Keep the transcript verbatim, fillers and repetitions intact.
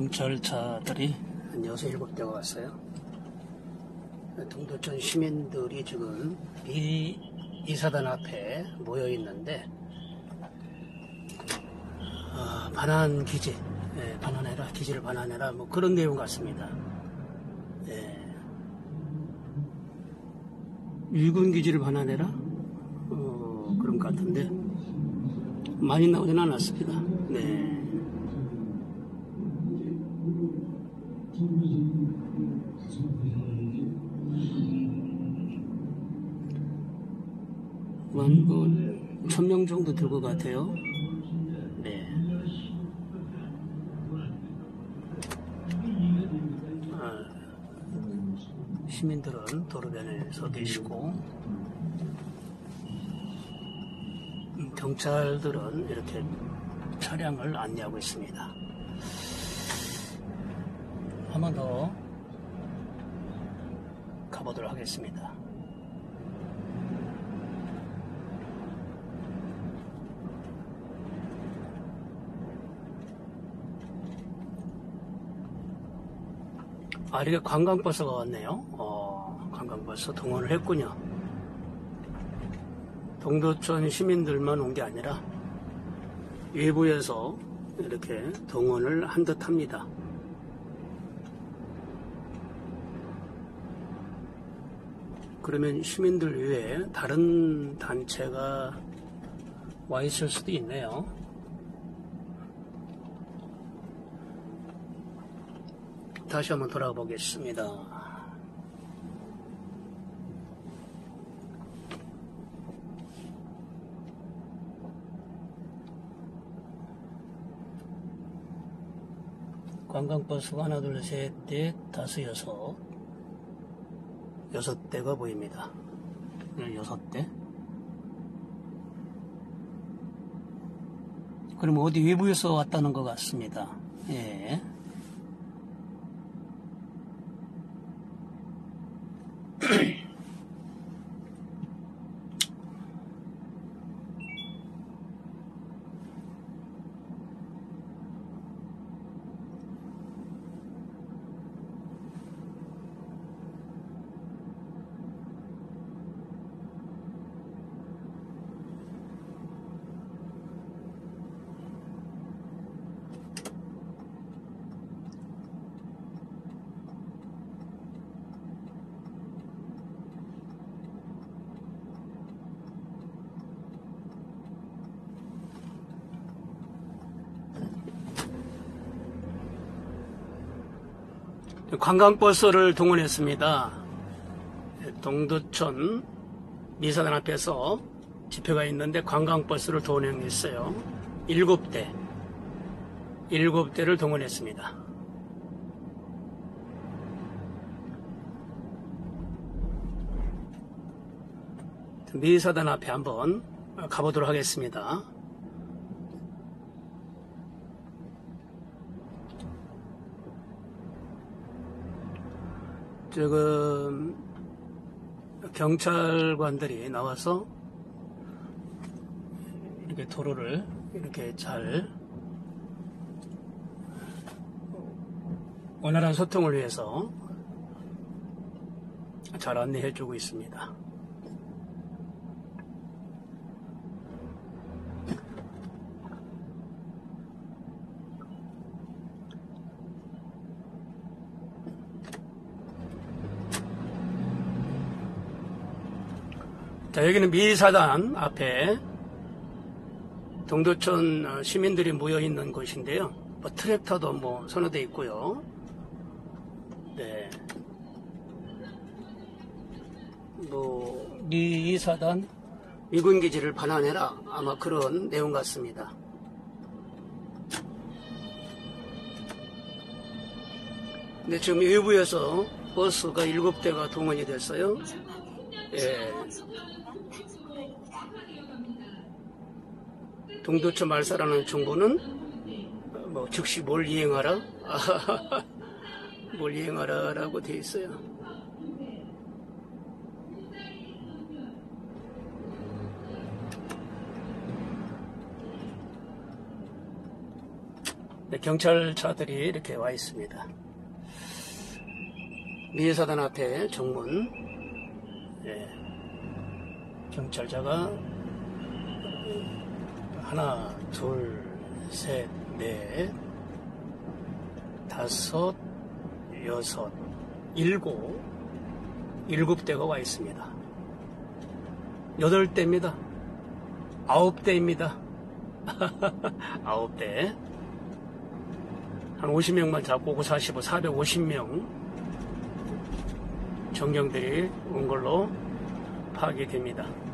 경찰차들이 한 여섯, 일곱 대가 왔어요. 동두천 시민들이 지금 이 이사단 앞에 모여 있는데, 어, 반환 기지, 예, 반환해라, 기지를 반환해라, 뭐 그런 내용 같습니다. 예. 일군 기지를 반환해라? 어, 그런 것 같은데, 많이 나오진 않았습니다. 네. 만, 천 명 정도 될 것 같아요. 네. 아, 시민들은 도로변에 서 계시고, 경찰들은 이렇게 차량을 안내하고 있습니다. 한 번 더 가보도록 하겠습니다. 아, 이렇게 관광버스가 왔네요. 어, 관광버스 동원을 했군요. 동두천 시민들만 온 게 아니라 외부에서 이렇게 동원을 한 듯 합니다. 그러면 시민들 외에 다른 단체가 와 있을 수도 있네요. 다시 한번 돌아가 보겠습니다. 관광버스가 하나, 둘, 셋, 넷, 다섯, 여섯. 여섯 대가 보입니다. 여섯 대. 그럼 어디 외부에서 왔다는 것 같습니다. 예. 관광버스를 동원했습니다. 동두천 미사단 앞에서 집회가 있는데 관광버스를 동원했어요. 일곱 대. 일곱 대를 동원했습니다. 미사단 앞에 한번 가보도록 하겠습니다. 지금 경찰관들이 나와서 이렇게 도로를 이렇게 잘 원활한 소통을 위해서 잘 안내해 주고 있습니다. 자, 여기는 미사단 앞에 동두천 시민들이 모여 있는 곳인데요. 뭐 트랙터도 뭐 선호되어 있고요. 네. 뭐 미사단 미군 기지를 반환해라, 아마 그런 내용 같습니다. 근데 지금 외부에서 버스가 일곱 대가 동원이 됐어요. 예. 동두천 말사라는 정보는 뭐 즉시 뭘 이행하라? 뭘 이행하라 라고 되어 있어요. 경찰차들이 이렇게 와 있습니다. 미애사단 앞에 정문, 예, 경찰차가 하나, 둘, 셋, 넷, 다섯, 여섯, 일곱, 일곱 대가 와 있습니다. 여덟 대입니다. 아홉 대입니다. 아홉 대. 한 오십 명만 잡고 오고 사십오, 사백오십 명 정경들이 온 걸로 파악이 됩니다.